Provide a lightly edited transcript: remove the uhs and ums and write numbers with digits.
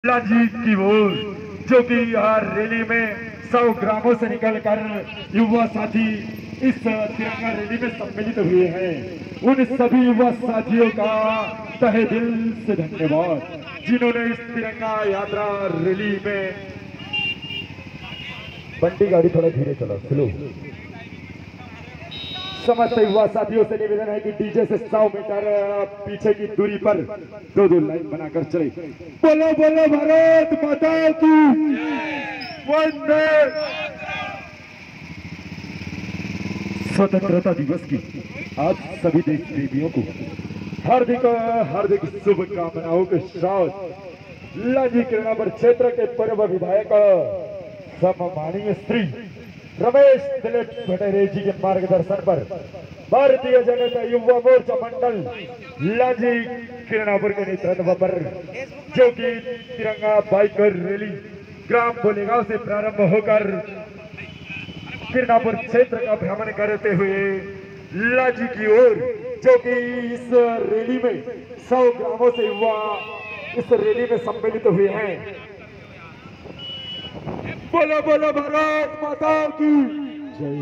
जी की ओर जो कि हर रैली में 100 ग्रामों से निकलकर युवा साथी इस तिरंगा रैली में सम्मिलित हुए हैं। उन सभी युवा साथियों का तहे दिल से धन्यवाद जिन्होंने इस तिरंगा यात्रा रैली में। बंटी गाड़ी थोड़ा धीरे चलो, स्लो। समस्त युवा साथियों से निवेदन है कि डीजे से 100 मीटर पीछे की दूरी पर दो लाइन बनाकर चले। बोलो बोलो भारत माता की वंदे। स्वतंत्रता दिवस की आज सभी देश प्रेमियों को हार्दिक हार्दिक शुभकामनाओं के साथ लांजी किरणापुर क्षेत्र के पूर्व विधायक सम्माननीय श्री रमेश दिलीप भटेरे जी के मार्गदर्शन पर भारतीय जनता युवा मोर्चा मंडल लांजी किरणापुर के नेतृत्व पर जो कि तिरंगा बाइकर रैली ग्राम बोलेगांव से प्रारंभ होकर किरणापुर क्षेत्र का भ्रमण करते हुए लांजी की ओर, जो कि इस रैली में 100 ग्रामों से युवा इस रैली में सम्मिलित हुए हैं। बोलो बोलो भारत माता की जय।